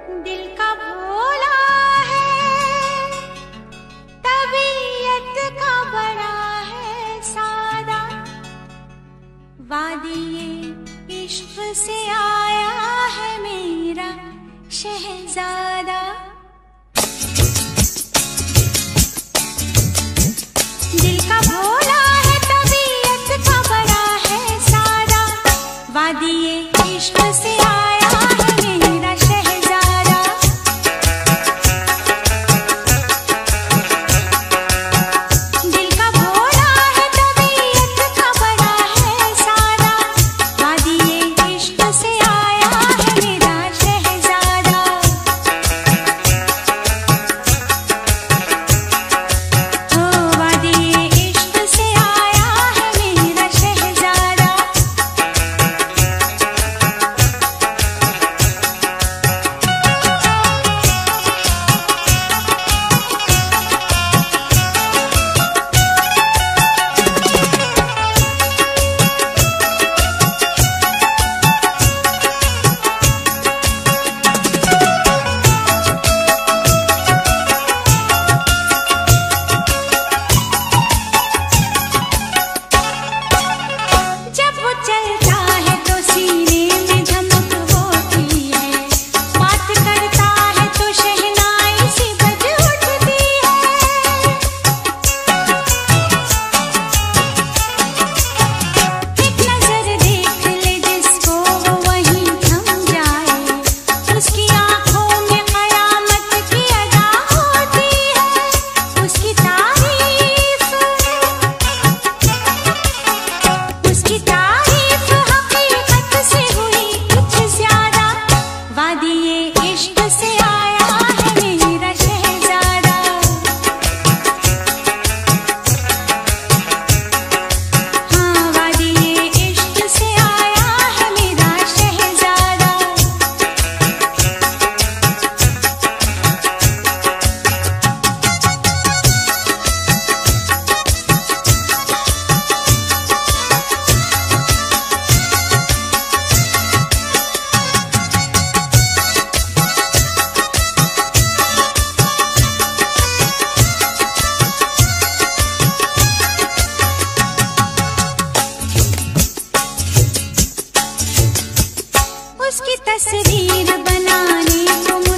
दिल का भोला है, तबीयत का बड़ा है सादा, वादिये इश्क से आया है मेरा शहजादा। दिल का भोला है, तबीयत का बड़ा है सादा, वादिये इश्क से आया है मेरा शहजादा। दिल का भोला है, तबीयत का बड़ा है सादा, वादिये इश्क से आया है मेरा शहजादा। ओ वादिये इश्क से आया है मेरा शहजादा। जब वो चलता है तो सीने में झमक होती है, बात करता है तो शहनाई सी बज उठती है। एक नजर देख ले जिसको वो वहीं थम जाए, उसकी आंखों में कयामत की अदा होती है। उसकी तारीफ हकीकत से हुई कुछ ज्यादा, वादिये इश्क से आया है मेरा शहजादा। हाँ, वादिये इश्क से आया है मेरा शहजादा। उसकी तस्वीर बनाने को